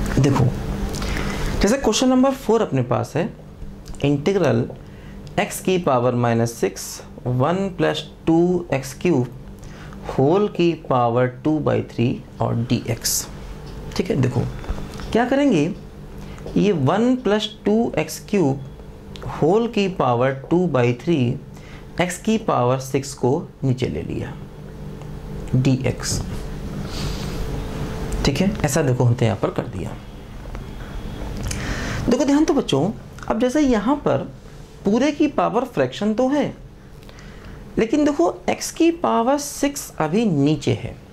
देखो जैसे question number 4 अपने पास है, इंटीग्रल x की पावर -6 1 + 2x³ होल की पावर 2/3 और dx। ठीक है, देखो क्या करेंगे, ये 1 + 2x³ होल की पावर 2/3 x की पावर 6 को नीचे ले लिया dx। ठीक है, ऐसा देखो हमने यहाँ पर कर दिया। देखो ध्यान तो बच्चों, अब जैसे यहाँ पर पूरे की पावर फ्रैक्शन तो है, लेकिन देखो x की पावर 6 अभी नीचे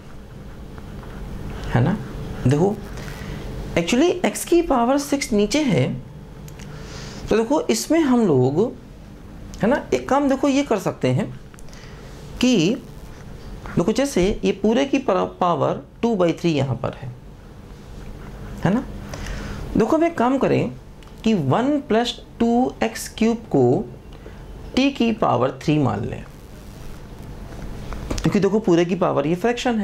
है ना। देखो एक्चुअली x की पावर 6 नीचे है, तो देखो इसमें हम लोग है ना एक काम देखो ये कर सकते हैं कि देखो जैसे ये पूरे की पावर 2/3 यहाँ पर है ना। देखो हम एक काम करें कि 1 + 2x³ को t की पावर 3 मान लें, क्योंकि देखो पूरे की पावर ये फ्रैक्शन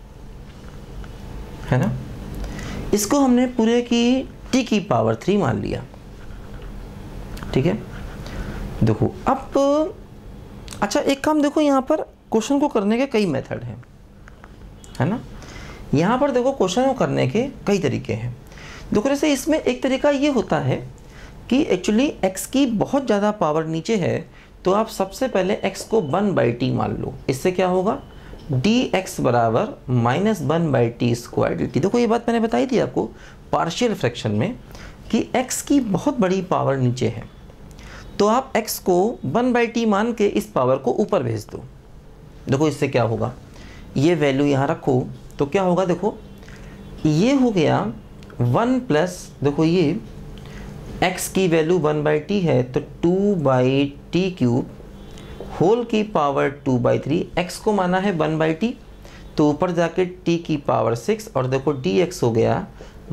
है ना। इसको हमने पूरे की t की पावर 3 मान लिया। ठीक है, देखो अब अच्छा एक काम देखो, यहाँ पर क्वेश्चन को करने के कई मेथड हैं, है ना। यहाँ पर देखो क्वेश्चन को करने के कई तरीके हैं। देखो जैसे इसमें एक तरीका ये होता है कि एक्चुअली x की बहुत ज़्यादा पावर नीचे है, तो आप सबसे पहले x को 1/t मान लो। इससे क्या होगा, dx बराबर -1/t² dt। देखो ये बात मैंने बताई थी आपको पार्शियल फ्रैक्शन में कि x की बहुत बड़ी पावर नीचे है, तो आप x को 1/t मान के इस पावर को ऊपर भेज दो। देखो इससे क्या होगा, ये वैल्यू यहाँ रखो तो क्या होगा, देखो ये हो गया 1 प्लस, देखो ये x की वैल्यू 1/t है तो 2/t³ होल की पावर 2/3, x को माना है 1/t तो ऊपर जाके t की पावर 6, और देखो dx हो गया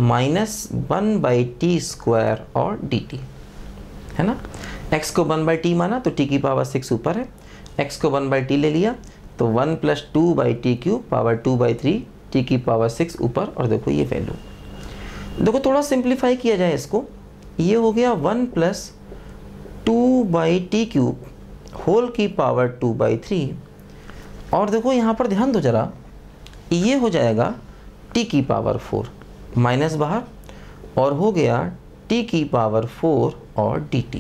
-1/t² और dt, है ना। x को 1/t माना तो t की पावर 6 ऊपर है, x को 1/t ले लिया तो 1 + 2/t³ पावर 2/3 t की पावर 6 ऊपर, और देखो ये वैल्यू। देखो थोड़ा सिंप्लीफाई किया जाए इसको, ये हो गया 1 + 2/t³ होल की पावर 2/3, और देखो यहाँ पर ध्यान दो जरा, ये हो जाएगा t की पावर 4 माइनस बाहर, और हो गया t की पावर 4 और dt,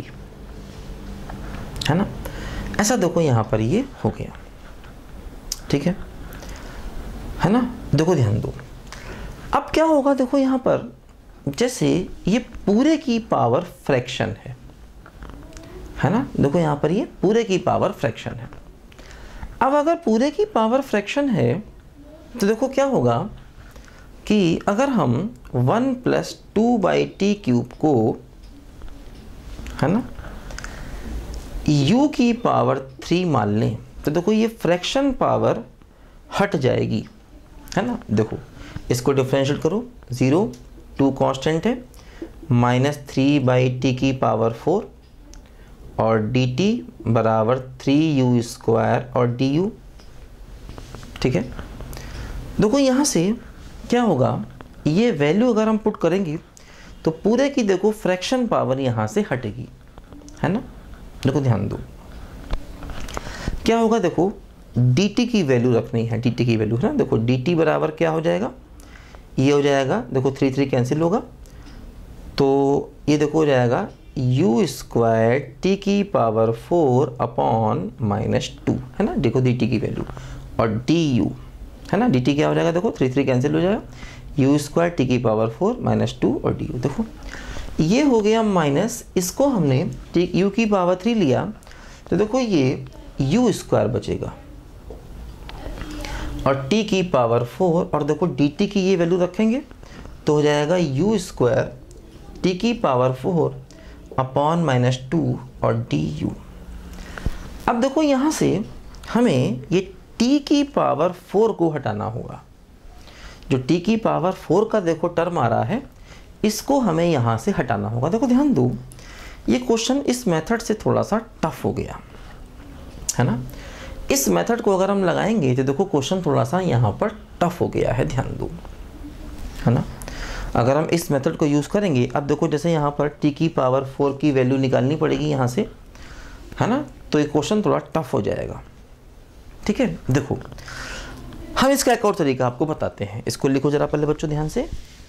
है ना। ऐसा देखो यहाँ पर ये हो गया। ठीक है ना। देखो ध्यान दो, अब क्या होगा, देखो यहाँ पर जैसे ये पूरे की पावर फ्रैक्शन है ना। देखो यहाँ पर ये पूरे की पावर फ्रैक्शन है। अब अगर पूरे की पावर फ्रैक्शन है तो देखो क्या होगा कि अगर हम 1 + 2/t³ को है ना u की पावर 3 मान लें, तो देखो ये फ्रैक्शन पावर हट जाएगी, है ना। देखो इसको डिफरेंशिएट करो, 0 2 कांस्टेंट है, -3/t की पावर 4 और dt बराबर 3u² और du। ठीक है, देखो यहाँ से क्या होगा, ये वैल्यू अगर हम पुट करेंगे तो पूरे की देखो फ्रैक्शन पावर यहाँ से हटेगी, है ना। देखो ध्यान दो क्या होगा, देखो dt की वैल्यू रखनी है, dt की वैल्यू है ना। देखो dt बराबर क्या हो जाएगा, ये हो जाएगा, देखो 3 3 कैंसिल होगा, तो ये देखो हो जाएगा u² t की पावर 4 अपॉन -2, है ना। देखो dt की वैल्यू और du है ना, dt क्या हो जाएगा, देखो 3 3 कैंसिल हो जाएगा, u² t की पावर 4 -2 और du। देखो ये हो गया माइनस, इसको हमने u की पावर 3 लिया तो देखो ये u² बचेगा और t की पावर 4, और देखो dt की ये वैल्यू रखेंगे तो हो जाएगा u² t की पावर 4 अपॉन -2 और du। अब देखो यहाँ से हमें ये t की पावर 4 को हटाना होगा, जो t की पावर 4 का देखो टर्म आ रहा है, इसको हमें यहाँ से हटाना होगा। देखो ध्यान दो, ये क्वेश्चन इस मेथड से थोड़ा सा टफ हो गया, है ना। इस मेथड को अगर हम लगाएंगे तो देखो क्वेश्चन थोड़ा सा यहाँ पर टफ हो गया है, ध्यान दो, है ना। अगर हम इस मेथड को यूज़ करेंगे, अब देखो जैसे यहाँ पर t की पावर 4 की वैल्यू निकालनी पड़ेगी यहाँ से, है ना, तो ये क्वेश्चन थोड़ा टफ हो जाएगा। ठीक है, देखो हम इसका एक और तरीका आपको बताते हैं, इसको लिखो जरा पहले बच्चों ध्यान से।